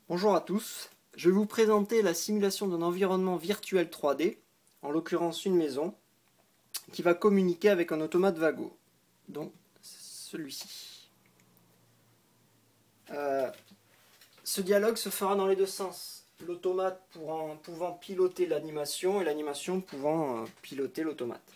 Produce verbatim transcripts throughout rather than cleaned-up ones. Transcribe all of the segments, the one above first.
Bonjour à tous, je vais vous présenter la simulation d'un environnement virtuel trois D, en l'occurrence une maison, qui va communiquer avec un automate Vago, donc celui-ci. Euh, ce dialogue se fera dans les deux sens, l'automate pouvant, pouvant piloter l'animation et l'animation pouvant euh, piloter l'automate.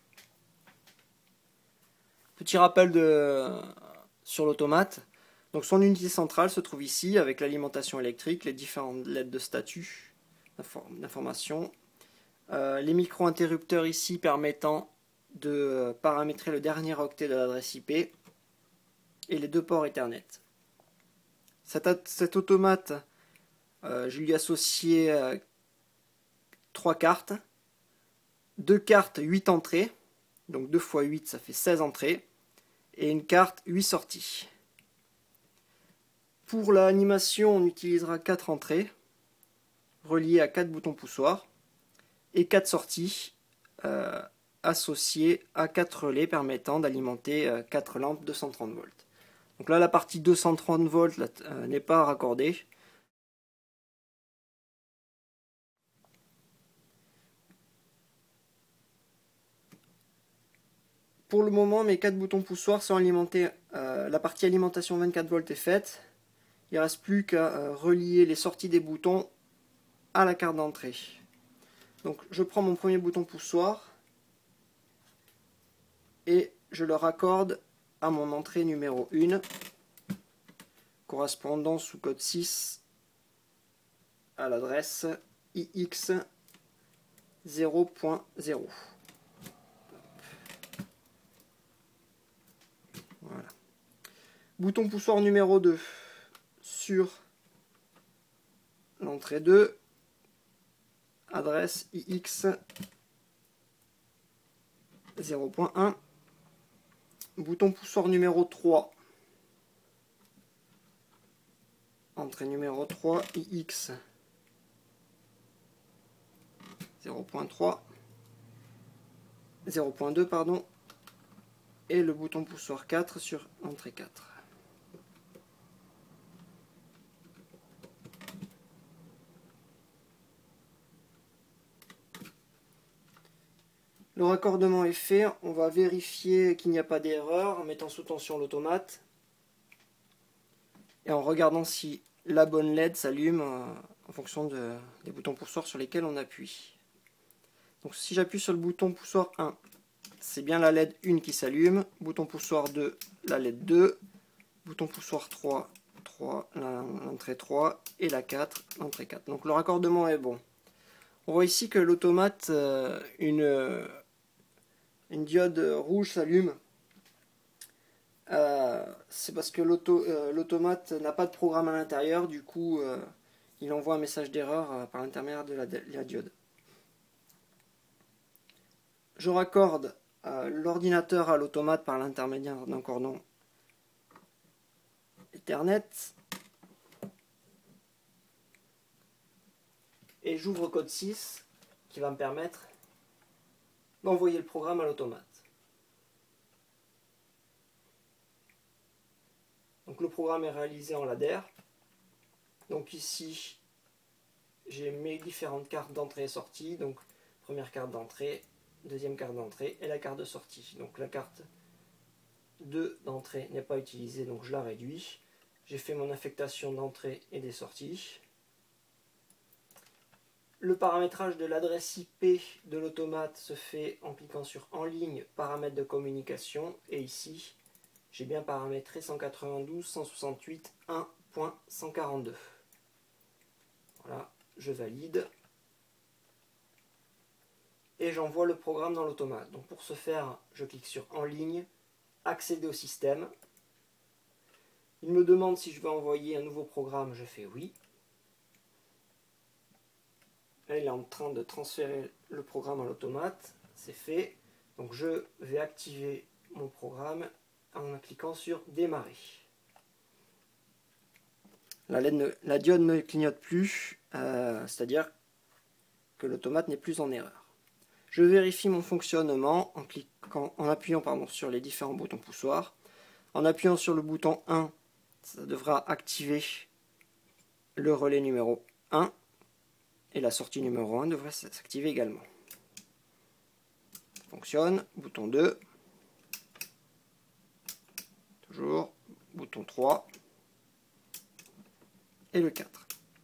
Petit rappel de, sur l'automate. Donc son unité centrale se trouve ici avec l'alimentation électrique, les différentes lettres de statut, d'information, euh, les micro-interrupteurs ici permettant de paramétrer le dernier octet de l'adresse I P et les deux ports Ethernet. Cet, cet automate, euh, je lui ai associé euh, trois cartes, deux cartes huit entrées, donc deux fois huit ça fait seize entrées, et une carte huit sorties. Pour l'animation, on utilisera quatre entrées, reliées à quatre boutons poussoirs, et quatre sorties euh, associées à quatre relais permettant d'alimenter euh, quatre lampes deux cent trente volts. Donc là, la partie deux cent trente volts euh, n'est pas raccordée. Pour le moment, mes quatre boutons poussoirs sont alimentés. Euh, la partie alimentation vingt-quatre volts est faite. Il ne reste plus qu'à euh, relier les sorties des boutons à la carte d'entrée. Donc je prends mon premier bouton poussoir et je le raccorde à mon entrée numéro un, correspondant sous code six à l'adresse I X zéro point zéro. Voilà. Bouton poussoir numéro deux sur l'entrée deux, adresse I X zéro point un. Bouton poussoir numéro trois, entrée numéro trois, I X zéro point trois, zéro point deux pardon, et le bouton poussoir quatre sur entrée quatre. Le raccordement est fait, on va vérifier qu'il n'y a pas d'erreur en mettant sous tension l'automate et en regardant si la bonne L E D s'allume en fonction de, des boutons poussoirs sur lesquels on appuie. Donc si j'appuie sur le bouton poussoir un, c'est bien la L E D un qui s'allume, bouton poussoir deux, la L E D deux, bouton poussoir trois, trois l'entrée trois et la quatre, l'entrée quatre. Donc le raccordement est bon. On voit ici que l'automate, euh, une, une diode rouge s'allume. Euh, c'est parce que l'automate euh, n'a pas de programme à l'intérieur, du coup euh, il envoie un message d'erreur euh, par l'intermédiaire de la, de la diode. Je raccorde euh, l'ordinateur à l'automate par l'intermédiaire d'un cordon Ethernet et j'ouvre code six qui va me permettre d'envoyer le programme à l'automate. Donc le programme est réalisé en ladder. Donc ici j'ai mes différentes cartes d'entrée et sortie. Donc première carte d'entrée, deuxième carte d'entrée et la carte de sortie. Donc la carte deux d'entrée n'est pas utilisée, donc je la réduis. J'ai fait mon affectation d'entrée et des sorties. Le paramétrage de l'adresse I P de l'automate se fait en cliquant sur en ligne, paramètres de communication, et ici j'ai bien paramétré cent quatre-vingt-douze point cent soixante-huit point un point cent quarante-deux. Voilà, je valide. Et j'envoie le programme dans l'automate. Donc pour ce faire, je clique sur en ligne, accéder au système. Il me demande si je veux envoyer un nouveau programme, je fais oui. Là, il est en train de transférer le programme à l'automate, c'est fait. Donc je vais activer mon programme en cliquant sur démarrer. La, L E D ne, la diode ne clignote plus, euh, c'est-à-dire que l'automate n'est plus en erreur. Je vérifie mon fonctionnement en, cliquant, en appuyant pardon, sur les différents boutons poussoirs. En appuyant sur le bouton un, ça devra activer le relais numéro un et la sortie numéro un devrait s'activer également. Fonctionne, bouton deux, toujours, bouton trois et le quatre.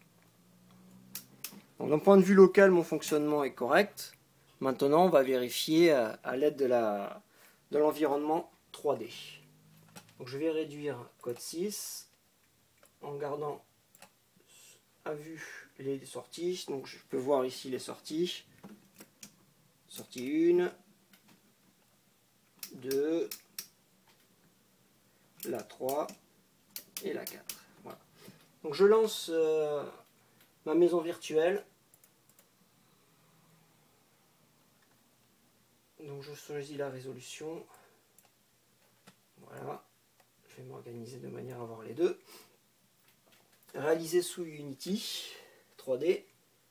D'un point de vue local, mon fonctionnement est correct. Maintenant, on va vérifier à, à l'aide de la de l'environnement trois D. Donc, je vais réduire code six en gardant à vue les sorties. Donc, je peux voir ici les sorties. Sortie un, deux, la trois et la quatre. Voilà. Donc, je lance euh, ma maison virtuelle. Donc je choisis la résolution. Voilà. Je vais m'organiser de manière à voir les deux. Réalisé sous Unity trois D.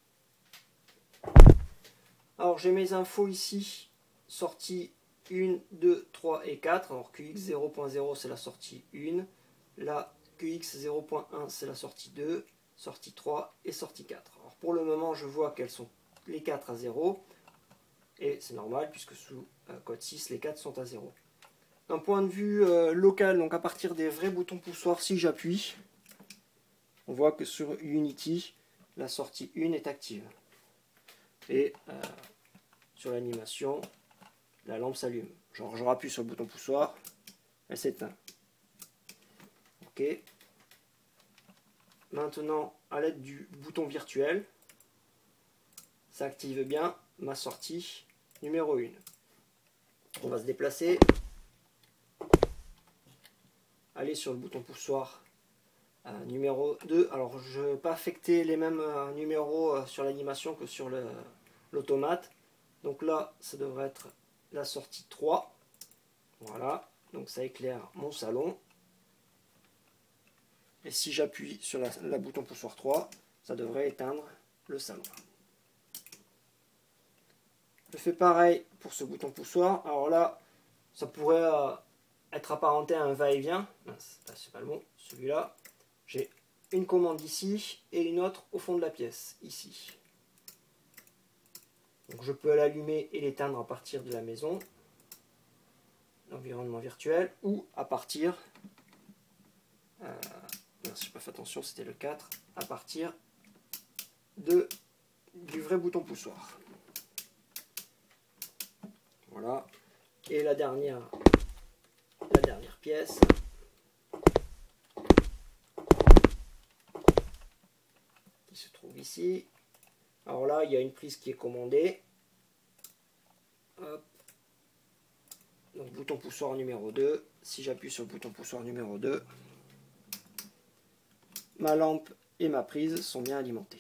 Alors j'ai mes infos ici. Sortie un, deux, trois et quatre. Alors Q X zéro point zéro c'est la sortie un. Là Q X zéro point un c'est la sortie deux. Sortie trois et sortie quatre. Alors pour le moment je vois qu'elles sont les quatre à zéro. Et c'est normal puisque sous euh, code six les quatre sont à zéro. D'un point de vue euh, local, donc à partir des vrais boutons poussoirs, si j'appuie, on voit que sur Unity, la sortie un est active. Et euh, sur l'animation, la lampe s'allume. Genre je rappuie sur le bouton poussoir, elle s'éteint. Ok. Maintenant, à l'aide du bouton virtuel, ça active bien ma sortie numéro un. On va se déplacer, aller sur le bouton poussoir euh, numéro deux. Alors je ne vais pas affecter les mêmes euh, numéros euh, sur l'animation que sur l'automate. Donc là, ça devrait être la sortie trois. Voilà, donc ça éclaire mon salon. Et si j'appuie sur la, la bouton poussoir trois, ça devrait éteindre le salon. Je fais pareil pour ce bouton poussoir. Alors là, ça pourrait euh, être apparenté à un va-et-vient. C'est pas le bon, celui-là. J'ai une commande ici et une autre au fond de la pièce, ici. Donc je peux l'allumer et l'éteindre à partir de la maison, l'environnement virtuel, ou à partir, euh, non, si j'ai pas fait attention, c'était le quatre, à partir de, du vrai bouton poussoir. Voilà. Et la dernière, la dernière pièce. Qui se trouve ici. Alors là, il y a une prise qui est commandée. Hop. Donc bouton poussoir numéro deux. Si j'appuie sur le bouton poussoir numéro deux, ma lampe et ma prise sont bien alimentées.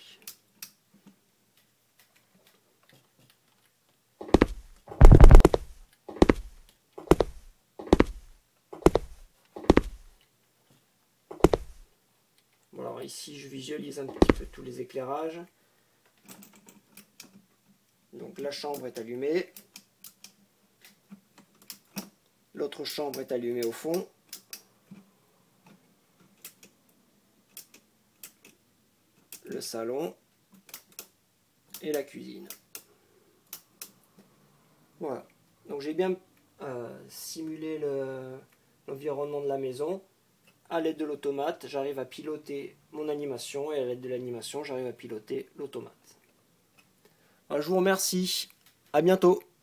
Alors ici je visualise un petit peu tous les éclairages. Donc la chambre est allumée. L'autre chambre est allumée au fond. Le salon et la cuisine. Voilà. Donc j'ai bien euh, simulé l'environnement de la maison. À l'aide de l'automate, j'arrive à piloter mon animation et à l'aide de l'animation, j'arrive à piloter l'automate. Je vous remercie. À bientôt.